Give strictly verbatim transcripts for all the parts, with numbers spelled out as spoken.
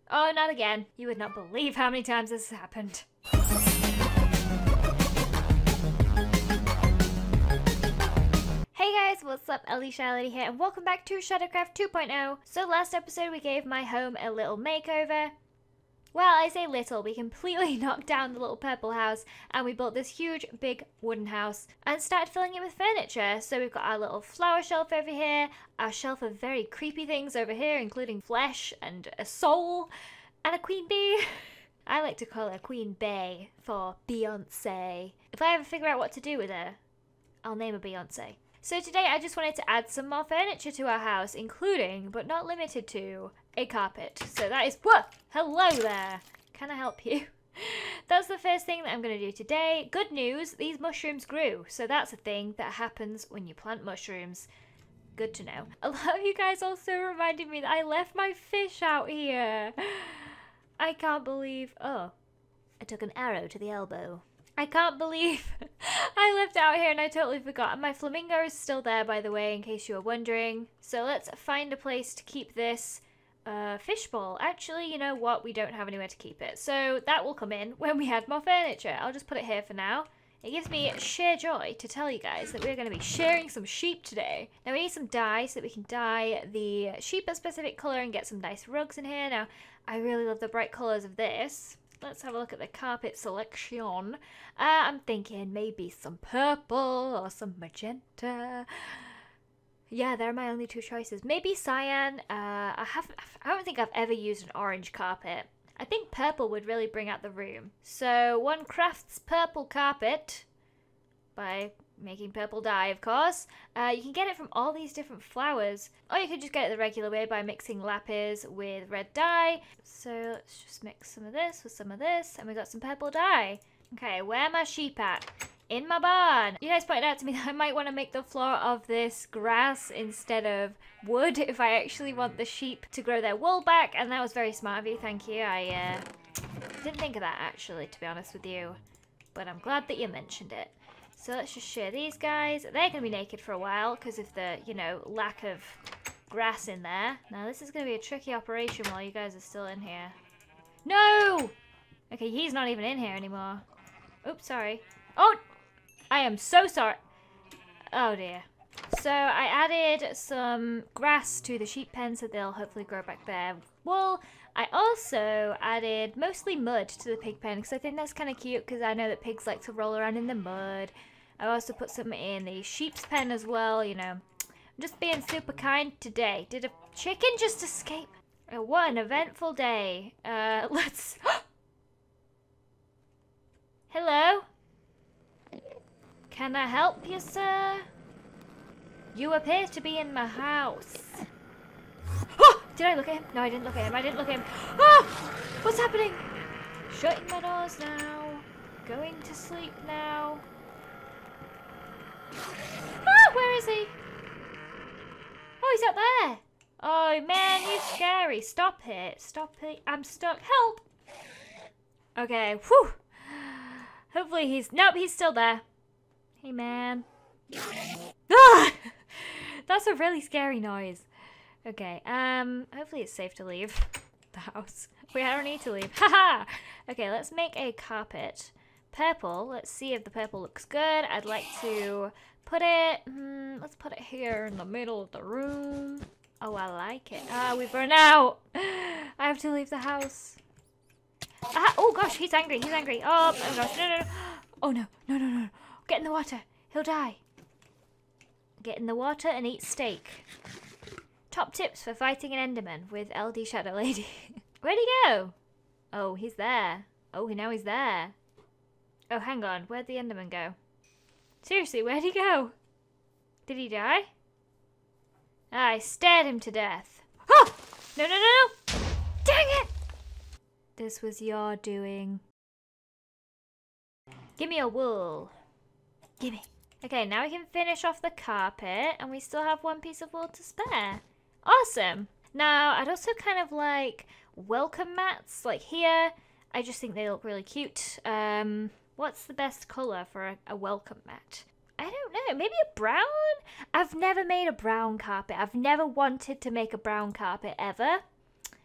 Oh, not again. You would not believe how many times this has happened. Hey guys, what's up? LDShadowLady here, and welcome back to Shadowcraft two point oh. So last episode we gave my home a little makeover. Well, I say little, we completely knocked down the little purple house and we built this huge big wooden house and started filling it with furniture. So we've got our little flower shelf over here, our shelf of very creepy things over here, including flesh and a soul and a queen bee. I like to call her Queen Bey for Beyonce. If I ever figure out what to do with her, I'll name her Beyonce. So today I just wanted to add some more furniture to our house, including, but not limited to, a carpet. So that is, whoa, hello there. Can I help you? That's the first thing that I'm going to do today. Good news, these mushrooms grew. So that's a thing that happens when you plant mushrooms. Good to know. A lot of you guys also reminded me that I left my fish out here. I can't believe, oh, I took an arrow to the elbow. I can't believe I left it out here and I totally forgot. And my flamingo is still there, by the way, in case you were wondering. So let's find a place to keep this uh, fishbowl. Actually, you know what? We don't have anywhere to keep it. So that will come in when we add more furniture. I'll just put it here for now. It gives me sheer joy to tell you guys that we're going to be sharing some sheep today. Now we need some dye so that we can dye the sheep a specific colour and get some nice rugs in here. Now, I really love the bright colours of this. Let's have a look at the carpet selection. Uh, I'm thinking maybe some purple or some magenta. Yeah, they're my only two choices. Maybe cyan. Uh, I have. I don't think I've ever used an orange carpet. I think purple would really bring out the room. So one crafts purple carpet by making purple dye, of course. Uh, you can get it from all these different flowers, or you could just get it the regular way by mixing lapis with red dye. So let's just mix some of this with some of this, and we got some purple dye. Okay, where are my sheep at? In my barn. You guys pointed out to me that I might want to make the floor of this grass instead of wood if I actually want the sheep to grow their wool back, and that was very smart of you, thank you. I uh, didn't think of that actually, to be honest with you, but I'm glad that you mentioned it. So let's just share these guys. They're going to be naked for a while because of the, you know, lack of grass in there. Now this is going to be a tricky operation while you guys are still in here. No! Okay, he's not even in here anymore. Oops, sorry. Oh! I am so sorry. Oh dear. So I added some grass to the sheep pen so they'll hopefully grow back their wool. I also added mostly mud to the pig pen because I think that's kind of cute because I know that pigs like to roll around in the mud. I also put some in the sheep's pen as well, you know. I'm just being super kind today. Did a chicken just escape? Oh, what an eventful day. Uh, let's... Hello? Can I help you, sir? You appear to be in my house. Oh! Did I look at him? No, I didn't look at him. I didn't look at him. Oh! What's happening? Shutting my doors now. Going to sleep now. Ah! Where is he? Oh, he's up there. Oh, man, you're scary. Stop it. Stop it. I'm stuck. Help! Okay. Whew. Hopefully he's... Nope, he's still there. Hey, man. Ah! That's a really scary noise. Okay, um, hopefully it's safe to leave the house. We don't need to leave. Haha! Okay, let's make a carpet. Purple. Let's see if the purple looks good. I'd like to put it... Hmm, let's put it here in the middle of the room. Oh, I like it. Ah, we've run out. I have to leave the house. Ah, oh, gosh, he's angry. He's angry. Oh, oh gosh. No, no, no. Oh, no. No, no, no. Get in the water. He'll die. Get in the water and eat steak. Top tips for fighting an Enderman with LDShadowLady. Where'd he go? Oh, he's there. Oh, now he's there. Oh, hang on. Where'd the Enderman go? Seriously, where'd he go? Did he die? I stared him to death. Oh! No, no, no, no! Dang it! This was your doing. Give me a wool. Gimme. Okay, now we can finish off the carpet, and we still have one piece of wool to spare. Awesome. Now, I'd also kind of like welcome mats, like here. I just think they look really cute. Um, what's the best colour for a, a welcome mat? I don't know, maybe a brown? I've never made a brown carpet. I've never wanted to make a brown carpet, ever.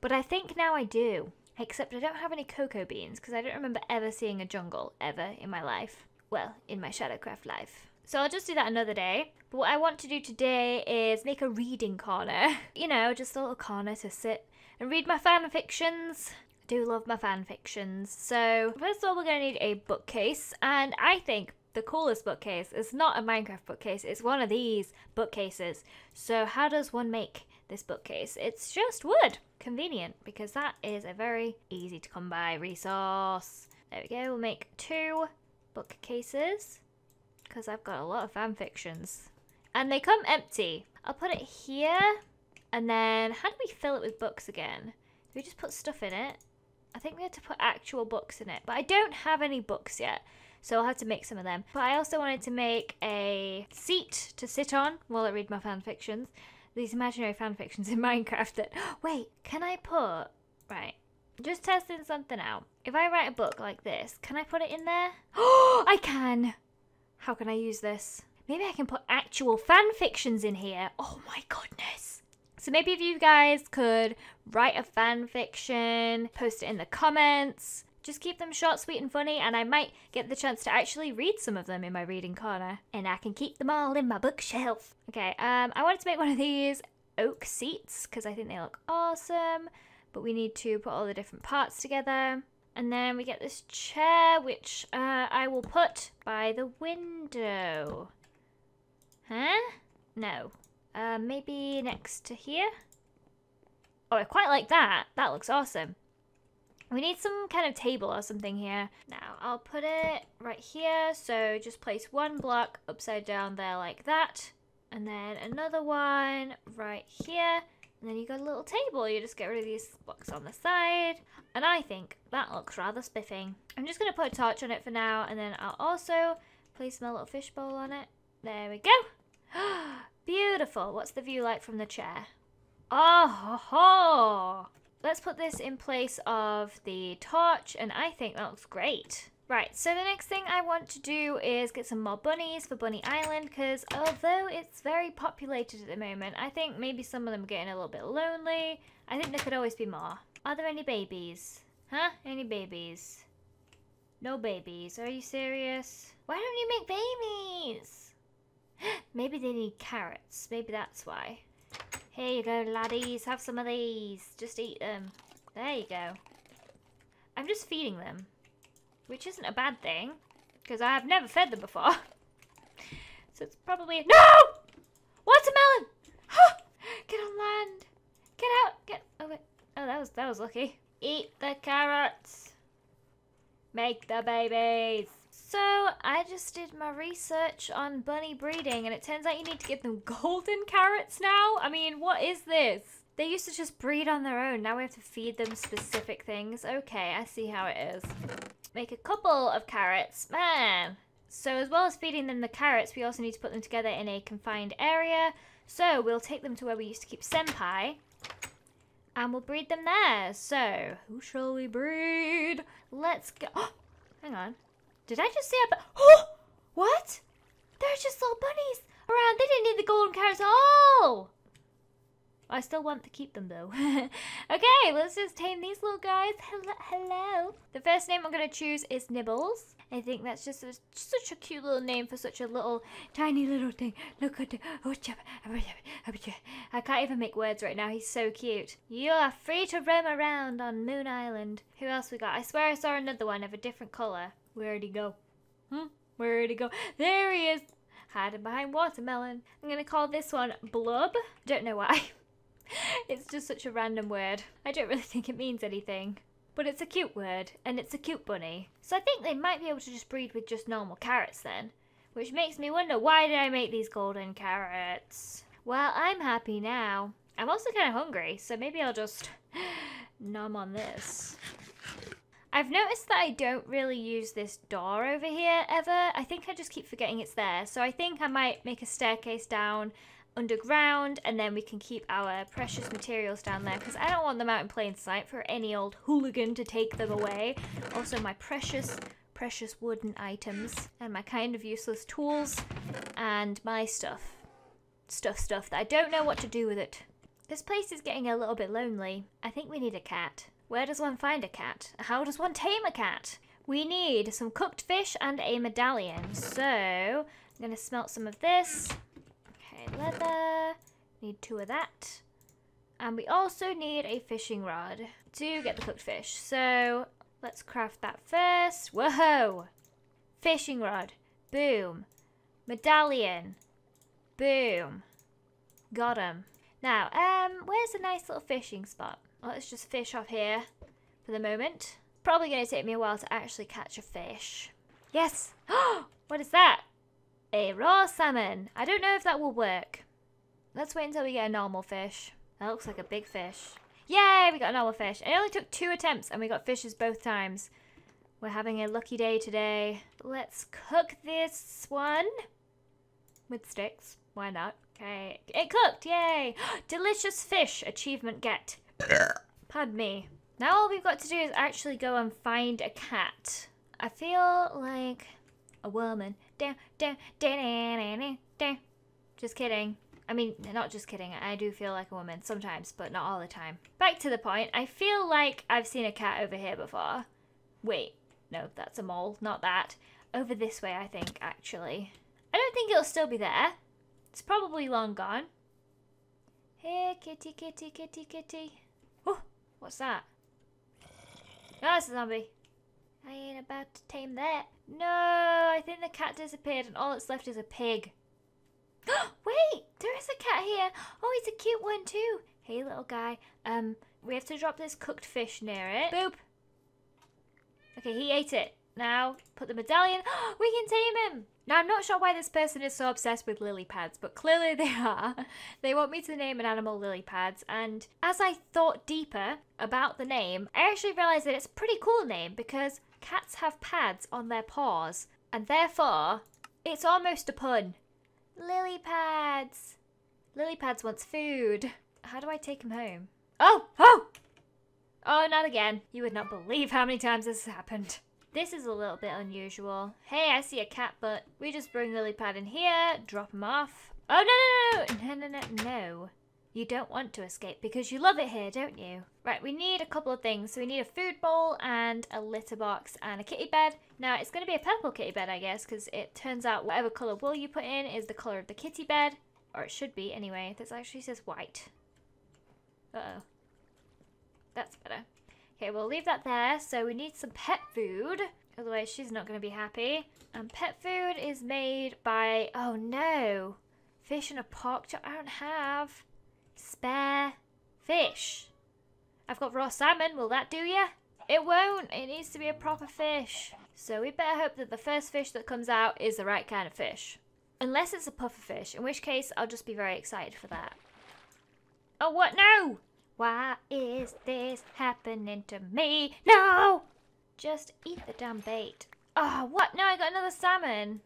But I think now I do. Except I don't have any cocoa beans because I don't remember ever seeing a jungle ever in my life. Well, in my Shadowcraft life. So I'll just do that another day. But what I want to do today is make a reading corner. You know, just a little corner to sit and read my fan fictions. I do love my fan fictions. So first of all, we're going to need a bookcase. And I think the coolest bookcase is not a Minecraft bookcase. It's one of these bookcases. So how does one make this bookcase? It's just wood. Convenient, because that is a very easy to come by resource. There we go. We'll make two bookcases. Because I've got a lot of fan fictions. And they come empty. I'll put it here. And then, how do we fill it with books again? Do we just put stuff in it? I think we have to put actual books in it. But I don't have any books yet. So I'll have to make some of them. But I also wanted to make a seat to sit on while I read my fan fictions. These imaginary fan fictions in Minecraft that... Wait, can I put... Right. Just testing something out. If I write a book like this, can I put it in there? Oh, I can! How can I use this? Maybe I can put actual fan fictions in here. Oh my goodness. So maybe if you guys could write a fan fiction, post it in the comments. Just keep them short, sweet, and funny, and I might get the chance to actually read some of them in my reading corner. And I can keep them all in my bookshelf. Okay, um, I wanted to make one of these oak seats, because I think they look awesome. But we need to put all the different parts together. And then we get this chair, which uh, I will put by the window. Huh? No. Uh, maybe next to here? Oh, I quite like that. That looks awesome. We need some kind of table or something here. Now, I'll put it right here. So just place one block upside down there like that. And then another one right here. And then you got a little table. You just get rid of these blocks on the side. And I think that looks rather spiffing. I'm just going to put a torch on it for now. And then I'll also place my little fishbowl on it. There we go. Beautiful. What's the view like from the chair? Oh, ho, ho. Let's put this in place of the torch. And I think that looks great. Right, so the next thing I want to do is get some more bunnies for Bunny Island, because although it's very populated at the moment, I think maybe some of them are getting a little bit lonely. I think there could always be more. Are there any babies? Huh? Any babies? No babies. Are you serious? Why don't you make babies? Maybe they need carrots. Maybe that's why. Here you go, laddies. Have some of these. Just eat them. There you go. I'm just feeding them. Which isn't a bad thing, because I have never fed them before. So it's probably... No! Watermelon! Get on land! Get out! Get... Oh, wait. Oh, that was, that was lucky. Eat the carrots! Make the babies! So, I just did my research on bunny breeding, and it turns out you need to give them golden carrots now? I mean, what is this? They used to just breed on their own. Now we have to feed them specific things. Okay, I see how it is. Make a couple of carrots. Man. So as well as feeding them the carrots, we also need to put them together in a confined area. So we'll take them to where we used to keep Senpai. And we'll breed them there. So, who shall we breed? Let's go. Oh, hang on. Did I just see a... Oh! What? There's just little bunnies around. They didn't need the golden carrots at all. I still want to keep them though. Okay, let's just tame these little guys. Hello, hello. The first name I'm going to choose is Nibbles. I think that's just a, such a cute little name for such a little, tiny little thing. Look at the... I can't even make words right now. He's so cute. You are free to roam around on Moon Island. Who else we got? I swear I saw another one of a different colour. Where'd he go? Hmm? Where'd he go? There he is. Hiding behind watermelon. I'm going to call this one Blub. Don't know why. It's just such a random word. I don't really think it means anything. But it's a cute word, and it's a cute bunny. So I think they might be able to just breed with just normal carrots then. Which makes me wonder, why did I make these golden carrots? Well, I'm happy now. I'm also kind of hungry, so maybe I'll just nom on this. I've noticed that I don't really use this door over here ever. I think I just keep forgetting it's there. So I think I might make a staircase down underground, and then we can keep our precious materials down there, because I don't want them out in plain sight for any old hooligan to take them away. Also my precious precious wooden items and my kind of useless tools and my stuff stuff stuff that I don't know what to do with it. This place is getting a little bit lonely. I think we need a cat. Where does one find a cat? How does one tame a cat? We need some cooked fish and a medallion. So, I'm going to smelt some of this. Okay, leather. Need two of that. And we also need a fishing rod to get the cooked fish. So, let's craft that first. Whoa! Fishing rod. Boom. Medallion. Boom. Got him. Now, um, where's a nice little fishing spot? Well, let's just fish off here for the moment. Probably going to take me a while to actually catch a fish. Yes! What is that? A raw salmon. I don't know if that will work. Let's wait until we get a normal fish. That looks like a big fish. Yay! We got a normal fish. It only took two attempts and we got fishes both times. We're having a lucky day today. Let's cook this one with sticks. Why not? Okay. It cooked! Yay! Delicious fish. Achievement get. Pardon me. Now all we've got to do is actually go and find a cat. I feel like a woman. Down, down, down, down, down, down. Just kidding. I mean, not just kidding. I do feel like a woman sometimes, but not all the time. Back to the point. I feel like I've seen a cat over here before. Wait. No, that's a mole. Not that. Over this way, I think, actually. I don't think it'll still be there. It's probably long gone. Here, kitty, kitty, kitty, kitty. Oh, what's that? Oh, it's a zombie. I ain't about to tame that. No, I think the cat disappeared and all that's left is a pig. Wait, there is a cat here. Oh, he's a cute one too. Hey, little guy. Um, we have to drop this cooked fish near it. Boop. Okay, he ate it. Now, put the medallion. We can tame him. Now, I'm not sure why this person is so obsessed with lily pads, but clearly they are. They want me to name an animal lily pads, and as I thought deeper about the name, I actually realized that it's a pretty cool name because cats have pads on their paws, and therefore, it's almost a pun. Lily pads. Lily pads wants food. How do I take him home? Oh! Oh! Oh, not again. You would not believe how many times this has happened. This is a little bit unusual. Hey, I see a cat butt. We just bring Lilypad in here, drop him off. Oh, no, no, no, no, no, no, no. You don't want to escape because you love it here, don't you? Right, we need a couple of things. So we need a food bowl and a litter box and a kitty bed. Now, it's going to be a purple kitty bed, I guess, because it turns out whatever colour wool you put in is the colour of the kitty bed. Or it should be, anyway. This actually says white. Uh-oh. That's better. Okay, we'll leave that there. So we need some pet food. Otherwise, she's not going to be happy. And pet food is made by... Oh, no. Fish and a pork chop. I don't have spare fish. I've got raw salmon. Will that do ya? It won't. It needs to be a proper fish. So we better hope that the first fish that comes out is the right kind of fish. Unless it's a puffer fish, in which case I'll just be very excited for that. Oh, what? No! Why is this happening to me? No! Just eat the damn bait. Oh, what? No, I got another salmon.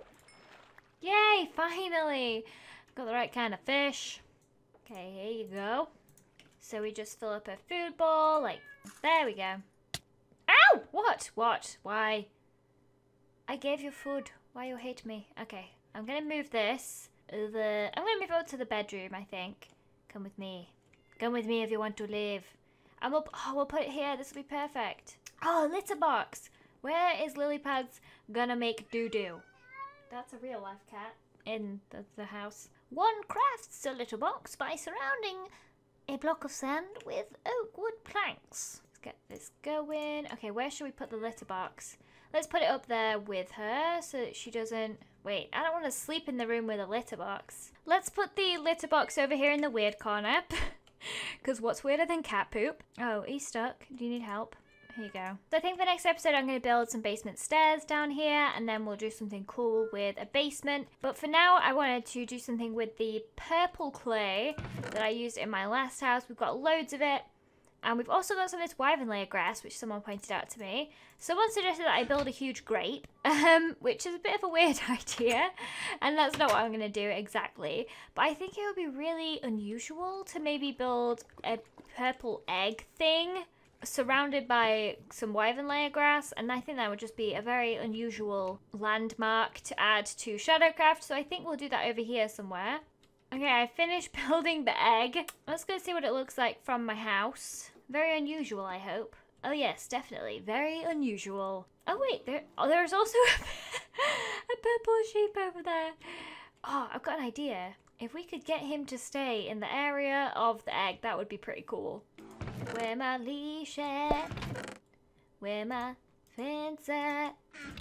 Yay, finally. Got the right kind of fish. Okay, here you go. So we just fill up a food bowl, like, there we go. Ow! What? What? Why? I gave you food. Why you hate me? Okay, I'm gonna move this. The I'm gonna move over to the bedroom, I think. Come with me. Come with me if you want to live. And we'll, oh, we'll put it here. This will be perfect. Oh, litter box. Where is Lilypad's gonna make doo-doo? That's a real life cat in the, the house. One crafts a litter box by surrounding a block of sand with oak wood planks. Let's get this going. Okay, where should we put the litter box? Let's put it up there with her so that she doesn't... Wait, I don't want to sleep in the room with a litter box. Let's put the litter box over here in the weird corner. Because what's weirder than cat poop? Oh, he's stuck. Do you need help? Here you go. So I think the next episode I'm going to build some basement stairs down here, and then we'll do something cool with a basement. But for now, I wanted to do something with the purple clay that I used in my last house. We've got loads of it. And we've also got some of this wyvern layer grass, which someone pointed out to me. Someone suggested that I build a huge grape, um, which is a bit of a weird idea. And that's not what I'm going to do exactly. But I think it would be really unusual to maybe build a purple egg thing surrounded by some wyvern layer grass. And I think that would just be a very unusual landmark to add to Shadowcraft. So I think we'll do that over here somewhere. Okay, I finished building the egg. Let's go see what it looks like from my house. Very unusual, I hope. Oh yes, definitely. Very unusual. Oh wait, there. Oh, there's also a, a purple sheep over there. Oh, I've got an idea. If we could get him to stay in the area of the egg, that would be pretty cool. Where my leash at? Where my fence at?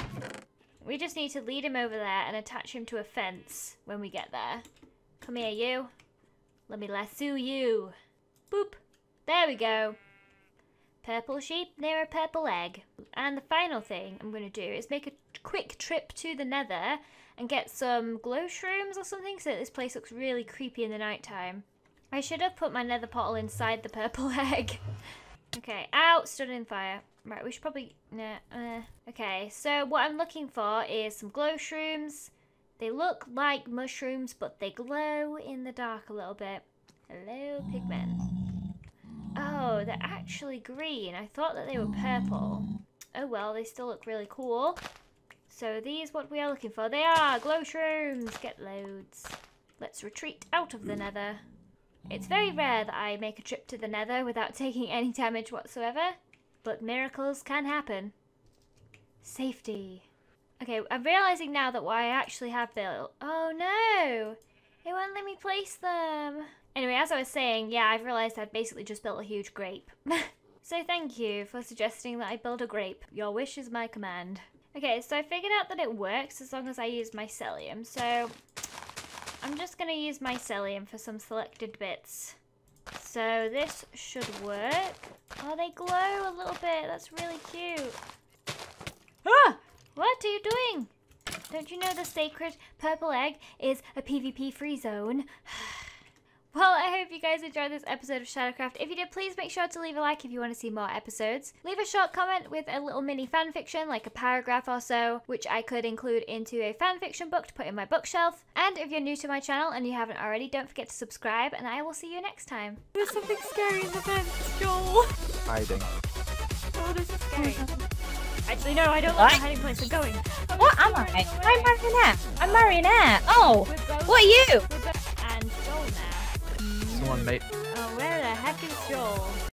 We just need to lead him over there and attach him to a fence when we get there. Come here, you. Let me lasso you. Boop. There we go. Purple sheep near a purple egg. And the final thing I'm going to do is make a quick trip to the nether and get some glow shrooms or something so that this place looks really creepy in the nighttime. I should have put my nether portal inside the purple egg. Okay, out, stood in fire. Right, we should probably... Nah, uh, okay, so what I'm looking for is some glow shrooms. They look like mushrooms, but they glow in the dark a little bit. Hello, pigmen. Oh, they're actually green. I thought that they were purple. Oh well, they still look really cool. So these what we are looking for. They are glow shrooms. Get loads. Let's retreat out of the nether. It's very rare that I make a trip to the nether without taking any damage whatsoever. But miracles can happen. Safety. Okay, I'm realising now that what I actually have built... Oh no! It won't let me place them. Anyway, as I was saying, yeah, I've realised I've basically just built a huge grape. So thank you for suggesting that I build a grape. Your wish is my command. Okay, so I figured out that it works as long as I use mycelium. So I'm just going to use mycelium for some selected bits. So this should work. Oh, they glow a little bit. That's really cute. Ah! What are you doing? Don't you know the sacred purple egg is a PvP free zone? Well, I hope you guys enjoyed this episode of Shadowcraft. If you did, please make sure to leave a like if you want to see more episodes. Leave a short comment with a little mini fanfiction, like a paragraph or so, which I could include into a fanfiction book to put in my bookshelf. And if you're new to my channel and you haven't already, don't forget to subscribe, and I will see you next time. There's something scary in the fence, Joel. Hiding. Oh, this is scary. Actually, no, I don't like the hiding place. I'm going. I'm What am I? I'm Marionette. I'm Marionette. Oh, what are you? And Joel now. Someone mate. Oh, where the heck is Joel?